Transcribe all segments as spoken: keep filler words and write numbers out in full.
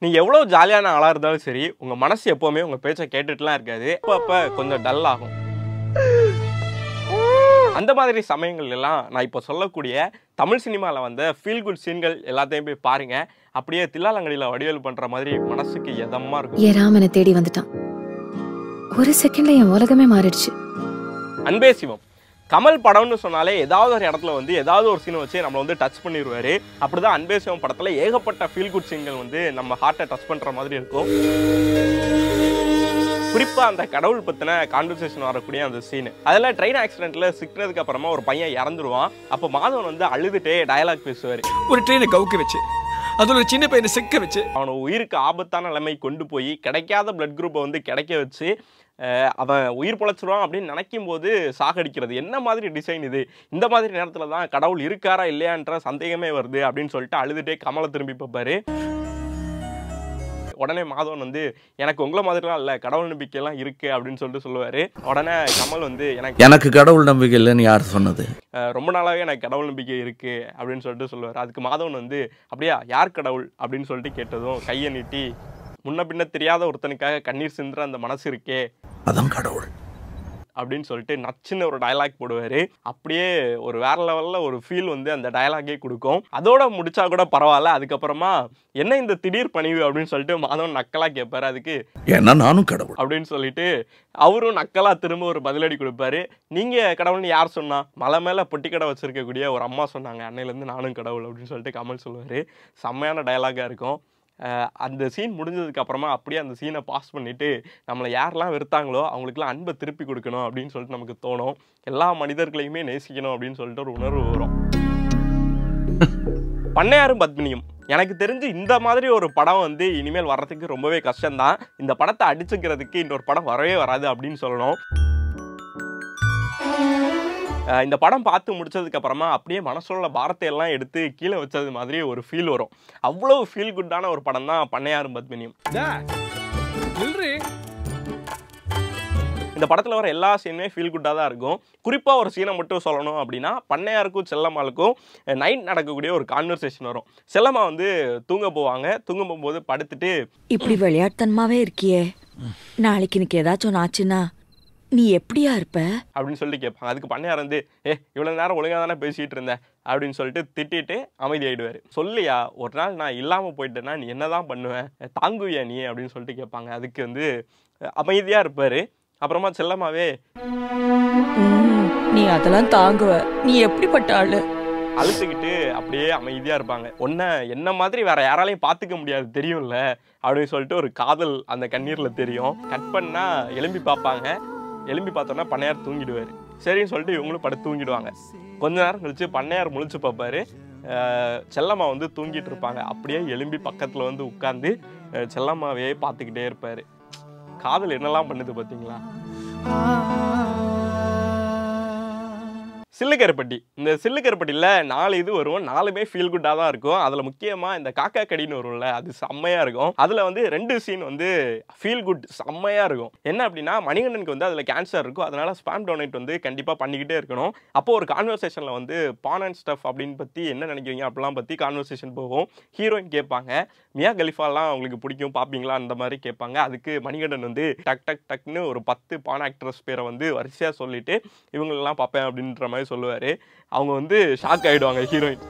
நீங்கள் எவ்வளோ ஜாலியான ஆளாக இருந்தாலும் சரி, உங்கள் மனசு எப்போவுமே உங்கள் பேச்சை கேட்டுட்டுலாம் இருக்காது. அப்போ அப்போ கொஞ்சம் டல் ஆகும். அந்த மாதிரி சமயங்கள் எல்லாம் நான் இப்போ சொல்லக்கூடிய தமிழ் சினிமாவில் வந்த ஃபீல் குட் சீன்கள் எல்லாத்தையும் போய் பாருங்க. அப்படியே தில்லாலங்கடியில் வடிவேல் பண்ணுற மாதிரி மனசுக்கு எதமாக இருக்கும். என் ராமனை தேடி வந்துட்டான். ஒரு செகண்ட்ல என் உலகமே மாறிடுச்சு. அன்பே சிவம் கமல் படம்னு சொன்னாலே ஏதாவது ஒரு இடத்துல வந்து ஏதாவது ஒரு சீனை வச்சு நம்மளை வந்து டச் பண்ணிடுவாரு. அப்படிதான் அன்பே சிவம் படத்தில் ஏகப்பட்ட ஃபீல் குட் சீன்கள் வந்து நம்ம ஹார்ட்டை டச் பண்ணுற மாதிரி இருக்கும். குறிப்பாக அந்த கடவுள் பற்றின கான்வர்சேஷன் வரக்கூடிய அந்த சீனு, அதில் ட்ரெயின் ஆக்சிடென்ட்ல சிக்கினதுக்கு அப்புறமா ஒரு பையன் இறந்துருவான். அப்போ மாதவன் வந்து அழுதுட்டே டயலாக் பேசுவார். ஒரு ட்ரெயினை கவுக்க வச்சு அதில் ஒரு சின்ன பையனை சிக்க வச்சு அவனை உயிருக்கு ஆபத்தான நிலைமை கொண்டு போய் கிடைக்காத பிளட் குரூப்பை வந்து கிடைக்க வச்சு அவன் உயிர் பொழைச்சிடுவான் அப்படின்னு நினைக்கும் போது சாகடிக்கிறது என்ன மாதிரி டிசைன் இது? இந்த மாதிரி நேரத்தில் தான் கடவுள் இருக்காரா இல்லையான்ற சந்தேகமே வருது அப்படின்னு சொல்லிட்டு அழுதுட்டே கமலை திரும்பி பார்ப்பாரு. உடனே மாதவன் வந்து எனக்கு உங்களை மாதிரிலாம் இல்லை, கடவுள் நம்பிக்கையெல்லாம் இருக்கு அப்படின்னு சொல்லிட்டு சொல்லுவார். உடனே கமல் வந்து எனக்கு எனக்கு கடவுள் நம்பிக்கை இல்லைன்னு யார் சொன்னது? ரொம்ப நாளாகவே எனக்கு கடவுள் நம்பிக்கை இருக்கு அப்படின்னு சொல்லிட்டு சொல்லுவார். அதுக்கு மாதவன் வந்து அப்படியா யார் கடவுள் அப்படின்னு சொல்லிட்டு கேட்டதும் கையை நீட்டி முன்ன பின்ன தெரியாத ஒருத்தனுக்காக கண்ணீர் சிந்துற அந்த மனசு இருக்கே அதான் கடவுள் அப்படின்னு சொல்லிட்டு நச்சுன்னு ஒரு டயலாக் போடுவார். அப்படியே ஒரு வேற லெவலில் ஒரு ஃபீல் வந்து அந்த டயலாகே கொடுக்கும். அதோட முடிச்சா கூட பரவாயில்ல. அதுக்கப்புறமா என்ன இந்த திடீர் பணிவு அப்படின்னு சொல்லிட்டு மாதவன் நக்கலாக கேட்பாரு. அதுக்கு ஏன்னா நானும் கடவுள் அப்படின்னு சொல்லிட்டு அவரும் நக்கலாக திரும்ப ஒரு பதிலடி கொடுப்பாரு. நீங்கள் கடவுள்னு யார் சொன்னா? மலை மேலே பொட்டி கடை வச்சிருக்கக்கூடிய ஒரு அம்மா சொன்னாங்க, அன்னையிலேருந்து நானும் கடவுள் அப்படின்னு சொல்லிட்டு கமல் சொல்லுவார். செம்மையான டயலாகாக இருக்கும். அந்த சீன் முடிஞ்சதுக்கு அப்புறமா அப்படியே அந்த சீனை பாஸ் பண்ணிட்டு நம்மளை யாரெல்லாம் வெறுத்தாங்களோ அவங்களுக்குலாம் அன்பை திருப்பி கொடுக்கணும் அப்படின்னு சொல்லிட்டு நமக்கு தோணும். எல்லா மனிதர்களையுமே நேசிக்கணும் அப்படின்னு சொல்லிட்டு ஒரு உணர்வு வரும். பண்ணையாரும் பத்மினியும் எனக்கு தெரிஞ்சு இந்த மாதிரி ஒரு படம் வந்து இனிமேல் வர்றதுக்கு ரொம்பவே கஷ்டம்தான். இந்த படத்தை அடிச்சுக்கிறதுக்கு இன்னொரு படம் வரவே வராது அப்படின்னு சொல்லணும். இந்த படம் பார்த்து முடிச்சதுக்கு அப்புறமா அப்படியே மனசுல பாரத்தை எல்லாம் எடுத்து கீழே வச்சது மாதிரி ஒரு ஃபீல் வரும். அவ்வளவு ஃபீல் குட்டான ஒரு படம் தான் பண்ணையாரும் பத்மினியும். இந்த படத்தில் வர எல்லா சீனுமே ஃபீல் குட்டாக தான் இருக்கும். குறிப்பாக ஒரு சீனை மட்டும் சொல்லணும் அப்படின்னா, பண்ணையாருக்கும் செல்லம்மாளுக்கும் நைட் நடக்கக்கூடிய ஒரு கான்வர்சேஷன் வரும். செல்லம்மா வந்து தூங்க போவாங்க. தூங்க போகும்போது படுத்துட்டு இப்படி விளையாட்டுத்தனமாவே இருக்கியே, நாளைக்கு எனக்கு ஏதாச்சும் ஆச்சுன்னா நீ எப்படியா இருப்ப அப்படின்னு சொல்லிட்டு கேட்பாங்க. அதுக்கு பண்ணையார் வந்து ஏ இவ்வளோ நேரம் ஒழுங்காக தானே பேசிகிட்டு இருந்தேன் அப்படின்னு சொல்லிட்டு திட்டிட்டு அமைதியாயிடுவார். சொல்லியா ஒரு நாள் நான் இல்லாமல் போயிட்டேன்னா நீ என்ன தான் பண்ணுவேன், தாங்குவியா நீ அப்படின்னு சொல்லிட்டு கேட்பாங்க. அதுக்கு வந்து அமைதியாக இருப்பார். அப்புறமா செல்லமாவே நீ அதெல்லாம் தாங்குவ, நீ எப்படிப்பட்ட ஆளு அழுத்துக்கிட்டு அப்படியே அமைதியாக இருப்பாங்க. ஒன்றை என்ன மாதிரி வேற யாராலையும் பார்த்துக்க முடியாது தெரியும்ல அப்படின்னு சொல்லிட்டு ஒரு காதல் அந்த கண்ணீரில் தெரியும். கட் பண்ணால் எலும்பி பார்ப்பாங்க. எலும்பி பார்த்தோன்னா பண்ணையார் தூங்கிடுவார். சரின்னு சொல்லிட்டு இவங்களும் படுத்து தூங்கிடுவாங்க. கொஞ்ச நேரம் கழிச்சு பண்ணையார் முழிச்சு பார்ப்பாரு. செல்லம்மா வந்து தூங்கிட்டு இருப்பாங்க. அப்படியே எலும்பி பக்கத்தில் வந்து உட்காந்து செல்லம்மாவே பார்த்துக்கிட்டே இருப்பார். காதல் என்னெல்லாம் பண்ணுது பார்த்தீங்களா? சில்லுக்கருப்பட்டி. இந்த சில்லுக்கருப்பட்டியில் நாலு இது வரும். நாலுமே ஃபீல் குட்டாக தான் இருக்கும். அதில் முக்கியமாக இந்த காக்கா கடின்னு வரும்ல, அது செம்மையாக இருக்கும். அதில் வந்து ரெண்டு சீன் வந்து ஃபீல் குட் செம்மையாக இருக்கும். என்ன அப்படின்னா, மணிகண்டனுக்கு வந்து அதில் கேன்சர் இருக்கும். அதனால் ஸ்பாம் டொனேட் வந்து கண்டிப்பாக பண்ணிக்கிட்டே இருக்கணும். அப்போது ஒரு கான்வர்சேஷனில் வந்து பான் அண்ட் ஸ்டஃப் அப்படின்னு பற்றி என்ன நினைக்கிறீங்க அப்படிலாம் பற்றி கான்வர்சேஷன் போகும். ஹீரோயின் கேட்பாங்க, மியா கலிஃபாலாம் அவங்களுக்கு பிடிக்கும் பார்ப்பீங்களா அந்த மாதிரி கேட்பாங்க. அதுக்கு மணிகண்டன் வந்து டக் டக் டக்னு ஒரு பத்து பான் ஆக்ட்ரஸ் பேரை வந்து வரிசையாக சொல்லிட்டு இவங்களெல்லாம் பார்ப்பேன் அப்படின்ற மாதிரி சொல்லுவார். அவங்க வந்து ஷாக் ஆகிடுவாங்க. ஹீரோயின்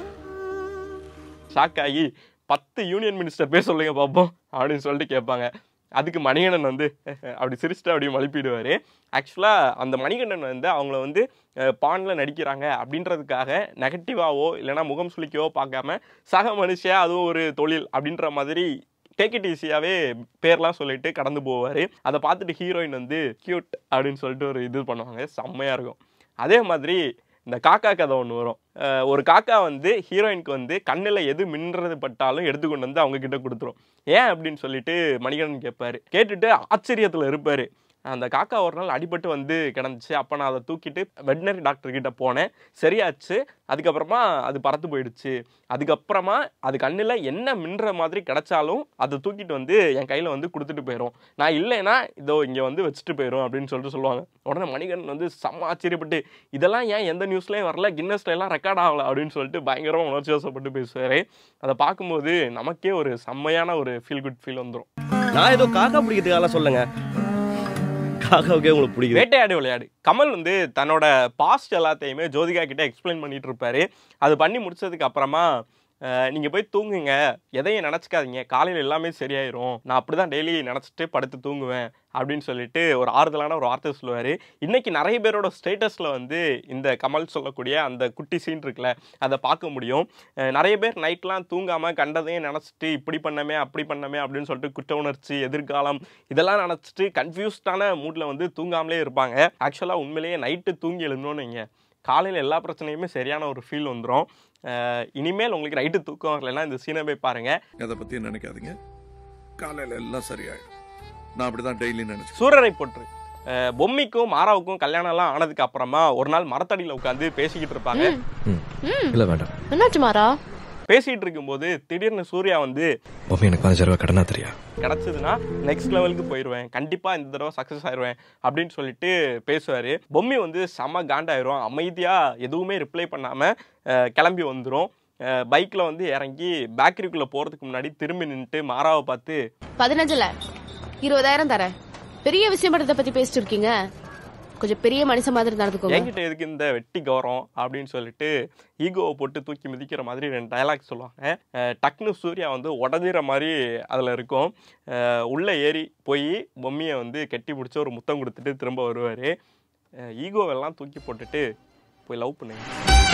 ஷாக் ஆகி பத்து யூனியன் மினிஸ்டர் பேர் சொல்லுங்க பார்ப்போம் அப்படின்னு சொல்லிட்டு கேட்பாங்க. அதுக்கு மணிகண்டன் வந்து அப்படி சிரிச்சுட்டு அப்படியே மழுப்பிடுவார். ஆக்சுவலாக அந்த மணிகண்டன் வந்து அவங்கள வந்து பானில் நடிக்கிறாங்க அப்படின்றதுக்காக நெகட்டிவாவோ இல்லைனா முகம் சுளிக்கவோ பார்க்காம சக மனுஷியா அதுவும் ஒரு தொழில் அப்படின்ற மாதிரி டேக் இட் ஈஸியாகவே பேர்லாம் சொல்லிட்டு கடந்து போவார். அதை பார்த்துட்டு ஹீரோயின் வந்து கியூட் அப்படின்னு சொல்லிட்டு ஒரு இது பண்ணுவாங்க. செம்மையாக இருக்கும். அதே மாதிரி இந்த காக்கா கதை ஒன்று வரும். ஒரு காக்கா வந்து ஹீரோயினுக்கு வந்து கண்ணில் எது மின்றது பட்டாலும் எடுத்து கொண்டு வந்து அவங்க கிட்ட கொடுத்துரும். ஏன் அப்படின்னு சொல்லிட்டு மணிகண்டன் கேட்பாரு. கேட்டுட்டு ஆச்சரியத்தில் இருப்பார். அந்த காக்கா ஒரு நாள் அடிபட்டு வந்து கிடந்துச்சு. அப்போ நான் அதை தூக்கிட்டு வெட்டினரி டாக்டர்கிட்ட போனேன், சரியாச்சு. அதுக்கப்புறமா அது பறந்து போயிடுச்சு. அதுக்கப்புறமா அது கண்ணில் என்ன மின்ற மாதிரி கிடச்சாலும் அதை தூக்கிட்டு வந்து என் கையில் வந்து கொடுத்துட்டு போயிடும். நான் இல்லைன்னா இதோ இங்கே வந்து வச்சுட்டு போயிடும் அப்படின்னு சொல்லிட்டு சொல்லுவாங்க. உடனே மணிகண்டன் வந்து செம்ம ஆச்சரியப்பட்டு, இதெல்லாம் ஏன் எந்த நியூஸ்லேயும் வரல, கின்னஸ்ல எல்லாம் ரெக்கார்ட் ஆகலை அப்படின்னு சொல்லிட்டு பயங்கரமாக உணர்ச்சி வசப்பட்டு பேசுவார். அதை பார்க்கும்போது நமக்கே ஒரு செம்மையான ஒரு ஃபீல் குட் ஃபீல் வந்துடும். நான் ஏதோ காக்கா பிடிக்கிறதுக்காக சொல்லுங்க, காக்காவுக்கே உங்களுக்கு பிடிக்கும். வேட்டையாடு விளையாடு கமல் வந்து தன்னோட பாஸ்ட் எல்லாத்தையுமே ஜோதிகா கிட்ட எக்ஸ்பிளைன் பண்ணிட்டு இருப்பாரு. அது பண்ணி முடிச்சதுக்கு அப்புறமா நீங்கள் போய் தூங்குங்க, எதையும் நினச்சிக்காதீங்க, காலையில் எல்லாமே சரியாயிரும், நான் அப்படி தான் டெய்லி நினச்சிட்டு படுத்து தூங்குவேன் அப்படின்னு சொல்லிட்டு ஒரு ஆறுதலான ஒரு வார்த்தை சொல்லுவார். இன்றைக்கி நிறைய பேரோட ஸ்டேட்டஸில் வந்து இந்த கமல் சொல்லக்கூடிய அந்த குட்டி சீன் இருக்குல்ல, அதை பார்க்க முடியும். நிறைய பேர் நைட்லாம் தூங்காமல் கண்டதையும் நினச்சிட்டு இப்படி பண்ணமே அப்படி பண்ணமே அப்படின்னு சொல்லிட்டு குற்ற உணர்ச்சி, எதிர்காலம் இதெல்லாம் நினச்சிட்டு கன்ஃபியூஸ்டான மூடில் வந்து தூங்காமலே இருப்பாங்க. ஆக்சுவலாக உண்மையிலேயே நைட்டு தூங்கி எழுந்தோன்னு வைங்க, காலையில் எல்லா பிரச்சனையுமே சரியான ஒரு ஃபீல் வந்துடும். இனிமேல் உங்களுக்கு நைட்டு தூக்கம் வரலைன்னா இந்த சீனை போய் பாருங்கள். அதை பற்றி நினைக்காதீங்க, காலையில் எல்லாம் சரியாயிடும். நான் அப்படி தான் டெய்லி நினச்சேன். சூரரை போற்று பொம்மிக்கும் மாராவுக்கும் கல்யாணம் எல்லாம் ஆனதுக்கு அப்புறமா ஒரு நாள் மரத்தடியில் உட்காந்து பேசிக்கிட்டு இருப்பாங்க. இல்லை வேண்டாம், என்னாச்சு மாறா? பேசிட்டு இருக்கும்போது திடீர்னு சூர்யா வந்து, பொம்மி எனக்கு கொஞ்சம் தடவை கடனா தெரியா, கிடச்சதுன்னா நெக்ஸ்ட் லெவலுக்கு போயிடுவேன், கண்டிப்பாக இந்த தடவை சக்ஸஸ் ஆயிடுவேன் அப்படின்னு சொல்லிட்டு பேசுவார். பொம்மி வந்து செம்ம காண்டாயிரும், அமைதியாக எதுவுமே ரிப்ளை பண்ணாமல் கிளம்பி வந்துடும். பைக்கில் வந்து இறங்கி பேக்கரிக்குள்ளே போகிறதுக்கு முன்னாடி திரும்பி நின்றுட்டு மாராவை பார்த்து, பதினஞ்சுல இருபதாயிரம் தரேன், பெரிய விஷயம் படத்தை பற்றி பேசிட்டு இருக்கீங்க, கொஞ்சம் பெரிய மனுஷன் மாதிரி நடந்துக்கோங்க, என்கிட்ட எதுக்கு இந்த வெட்டி கௌரவம் அப்படின்னு சொல்லிட்டு ஈகோவை போட்டு தூக்கி மிதிக்கிற மாதிரி ரெண்டு டயலாக் சொல்லுவாங்க. டக்குனு சூர்யா வந்து உடஞ்சிற மாதிரி அதில் இருக்கும். உள்ளே ஏறி போய் பொம்மியை வந்து கெட்டி பிடிச்சி ஒரு முத்தம் கொடுத்துட்டு திரும்ப வருவார். ஈகோவெல்லாம் தூக்கி போட்டுட்டு போய் லவ் பண்ணுங்க.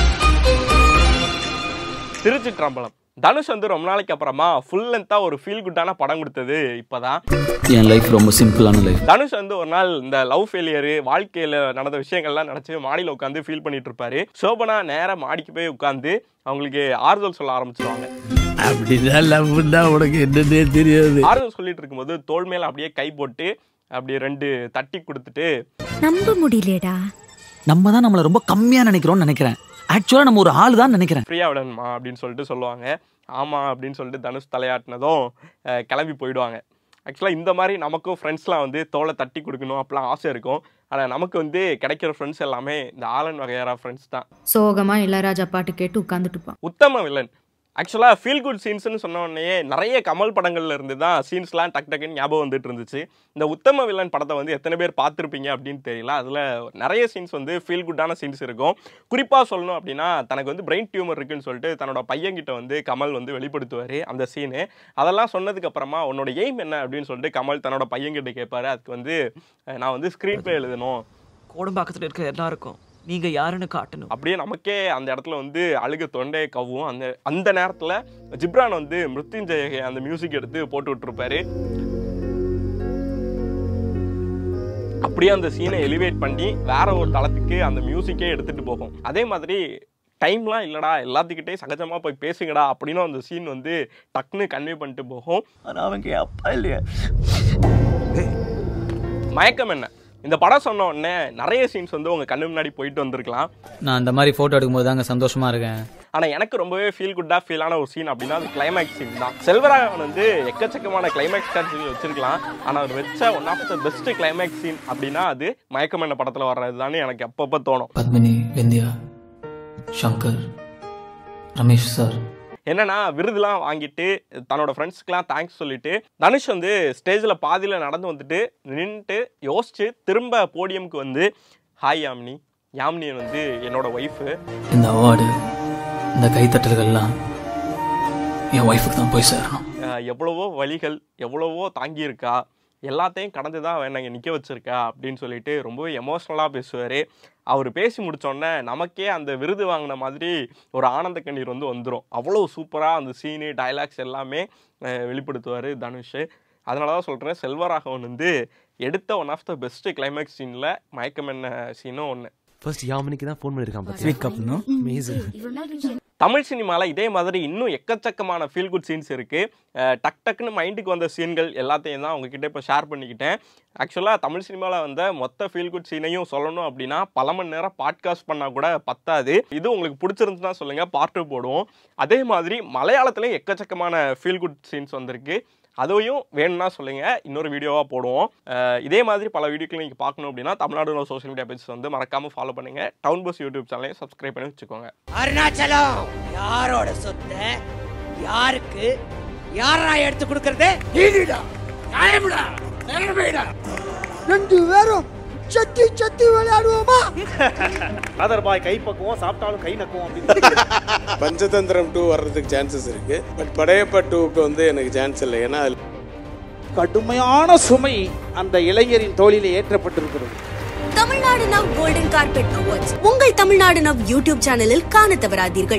திருச்சிற்றம்பலம் தனுஷ் வந்து ரொம்ப நாளைக்கு அப்புறமா ஃபுல் லென்த்தாக ஒரு ஃபீல் குட்டான படம் கொடுத்தது இப்போதான். என் லைஃப் ரொம்ப சிம்பிளான லைஃப். தனுஷ் வந்து ஒரு நாள் இந்த லவ் ஃபெயிலியரு, வாழ்க்கையில் நடந்த விஷயங்கள்லாம் நினச்சி மாடியில் உட்காந்து ஃபீல் பண்ணிட்டு இருப்பாரு. சோபனா நேராக மாடிக்கு போய் உட்காந்து அவங்களுக்கு ஆறுதல் சொல்ல ஆரம்பிச்சிருவாங்க. அப்படிதான் லவ்னா உனக்கு என்னன்னே தெரியாது. ஆறுதல் சொல்லிட்டு இருக்கும்போது தோள் மேல அப்படியே கை போட்டு அப்படியே ரெண்டு தட்டி கொடுத்துட்டு, நம்ப முடியலடா, நம்ம தான் நம்மளை ரொம்ப கம்மியா நினைக்கிறோம்னு நினைக்கிறேன், ஆக்சுவலா நம்ம ஒரு ஆள் தான் நினைக்கிறேன், ஃப்ரீயா விடணுமா அப்படின்னு சொல்லிட்டு சொல்லுவாங்க. ஆமாம் அப்படின்னு சொல்லிட்டு தனுஷ் தலையாட்டினதும் கிளம்பி போயிடுவாங்க. ஆக்சுவலாக இந்த மாதிரி நமக்கும் ஃப்ரெண்ட்ஸ்லாம் வந்து தோலை தட்டி கொடுக்கணும் அப்படிலாம் ஆசை இருக்கும். ஆனால் நமக்கு வந்து கிடைக்கிற ஃப்ரெண்ட்ஸ் எல்லாமே இந்த ஆலன் வகையாரா ஃப்ரெண்ட்ஸ் தான். சோகமா இளையராஜா பாட்டு கேட்டு உட்காந்துட்டு இருப்பான். உத்தம வில்லன் ஆக்சுவலாக ஃபீல் குட் சீன்ஸ்னு சொன்ன உடனே நிறைய கமல் படங்கள்ல இருந்து தான் சீன்ஸ்லாம் டக் டக்குன்னு ஞாபகம் வந்துட்டு இருந்துச்சு. இந்த உத்தம வில்லன் படத்தை வந்து எத்தனை பேர் பார்த்துருப்பீங்க அப்படின்னு தெரியல. அதில் நிறைய சீன்ஸ் வந்து ஃபீல் குட்டான சீன்ஸ் இருக்கும். குறிப்பாக சொல்லணும் அப்படின்னா, தனக்கு வந்து பிரெயின் டியூமர் இருக்குன்னு சொல்லிட்டு தன்னோட பையன்கிட்ட வந்து கமல் வந்து வெளிப்படுத்துவார் அந்த சீனு. அதெல்லாம் சொன்னதுக்கு அப்புறமா உன்னோட எய்ம் என்ன அப்படின்னு சொல்லிட்டு கமல் தன்னோட பையன்கிட்ட கேட்பாரு. அதுக்கு வந்து நான் வந்து ஸ்க்ரீன் பிளே எழுதணும், கோடம்பாக்கத்தில் இருக்க எல்லாருக்கும் நீங்க யாருன்னு காட்டணும். அப்படியே நமக்கே அந்த இடத்துல வந்து அழுக தொண்டையை கவும். அந்த அந்த நேரத்தில் ஜிப்ரான் வந்து மிருத்யுஞ்சய அந்த மியூசிக் எடுத்து போட்டு விட்டுருப்பாரு. அப்படியே அந்த சீனை எலிவேட் பண்ணி வேற ஒரு தளத்துக்கு அந்த மியூசிக்கே எடுத்துட்டு போகும். அதே மாதிரி டைம்லாம் இல்லடா, எல்லாத்துக்கிட்டே சகஜமா போய் பேசுங்கடா அப்படின்னு அந்த சீன் வந்து டக்குன்னு கன்வே பண்ணிட்டு போகும். ஆனால் அவங்க அப்பா இல்லையா. மயக்கம் என்ன இந்த படம் சொன்ன உடனே நிறைய சீன்ஸ் வந்து உங்க கண்ணு முன்னாடி போயிட்டு வந்திருக்கலாம். நான் அந்த மாதிரி போட்டோ எடுக்கும்போது தாங்க சந்தோஷமா இருக்கேன். ஆனால் எனக்கு ரொம்பவே ஃபீல் குட்டாக ஃபீலான ஒரு சீன் அப்படின்னா அது கிளைமேக்ஸ் சீன் தான். செல்வராகவன் வந்து எக்கச்சக்கமான கிளைமேக்ஸ் சீன் வச்சிருக்கலாம். ஆனால் அவர் வச்ச one of the best climax scene அப்படின்னா அது மயக்கம் என்ன படத்தில் வர்றது தானே எனக்கு எப்பப்போ தோணும். பத்மினி, விந்தியா, சங்கர், ரமேஷ் சார் என்னன்னா விருதுலாம் வாங்கிட்டு தன்னோட ஃப்ரெண்ட்ஸ்க்குலாம் தேங்க்ஸ் சொல்லிட்டு தனுஷ் வந்து ஸ்டேஜில் பாதியில் நடந்து வந்துட்டு நின்றுட்டு யோசிச்சு திரும்ப போடியமுக்கு வந்து, ஹாய் யாமினி, யாமினியன் வந்து என்னோட ஒய்ஃபு, இந்த அவார்டு இந்த கைத்தட்டல்கள்லாம் என் ஒய்ஃபுக்கு தான் போய் சேரணும், எவ்வளவோ வழிகள் எவ்வளவோ தாங்கியிருக்கா, எல்லாத்தையும் கடந்து தான் வேணாங்க நிற்க வச்சிருக்கா அப்படின்னு சொல்லிட்டு ரொம்பவே எமோஷ்னலாக பேசுவார். அவர் பேசி முடித்தோடனே நமக்கே அந்த விருது வாங்கின மாதிரி ஒரு ஆனந்த கண்ணீர் வந்து வந்துடும். அவ்வளோ சூப்பராக அந்த சீனு டைலாக்ஸ் எல்லாமே வெளிப்படுத்துவார் தனுஷ். அதனால தான் சொல்கிறேன், செல்வராகவன் வந்து எடுத்த one of the best climax சீனில் மயக்கம் என்ன சீனும் ஒன்று. ஃபர்ஸ்ட் யாமினிக்கு தான் ஃபோன் பண்ணியிருக்கான். தமிழ் சினிமாவில் இதே மாதிரி இன்னும் எக்கச்சக்கமான ஃபீல் குட் சீன்ஸ் இருக்குது. டக் டக்குன்னு மைண்டுக்கு வந்த சீன்கள் எல்லாத்தையும் தான் உங்ககிட்ட இப்போ ஷேர் பண்ணிக்கிட்டேன். ஆக்சுவலாக தமிழ் சினிமாவில் வந்த மொத்த ஃபீல் குட் சீனையும் சொல்லணும் அப்படின்னா பல மணி நேரம் பாட்காஸ்ட் பண்ணால் கூட பத்தாது. இது உங்களுக்கு பிடிச்சிருந்துச்சுன்னா சொல்லுங்கள், பார்ட் டூ போடுவோம். அதே மாதிரி மலையாளத்துலேயும் எக்கச்சக்கமான ஃபீல் குட் சீன்ஸ் வந்திருக்கு, அதையும் வேணும்னா சொல்லுங்கள், இன்னொரு வீடியோவாக போடுவோம். இதே மாதிரி பல வீடியோக்கள் நீங்கள் பார்க்கணும் அப்படின்னா தமிழ்நாடு சோஷியல் மீடியா பேஜ் வந்து மறக்காமல் ஃபாலோ பண்ணுங்கள். டவுன் பஸ் யூடியூப் சேனலையும் சப்ஸ்கிரைப் பண்ணி வச்சுக்கோங்க. அருணாச்சலம் யாரோட சொத்து, யாருக்கு யாரா எடுத்து கொடுக்கறது? ரெண்டு பேரும் சத்தி சத்தி விளையாடுவோமா? ஆதர் பாய் கை பக்குவோம், சாப்பிட்டாலும் கை நக்குவோம் அப்படின்னு. பஞ்சதந்திரம் டூ வர்றதுக்கு சான்சஸ் இருக்கு. பட் படையப்பா டூக்கு வந்து எனக்கு சான்ஸ் இல்லை. ஏன்னா கடுமையான சுமை அந்த இளைஞரின் தோளிலே ஏற்றப்பட்டிருக்கிறது. Tamil Nadu now golden carpet awards உங்கள் தமிழ்நாடு நவ் யூடியூப் சேனலில் காண தவறாதீர்கள்.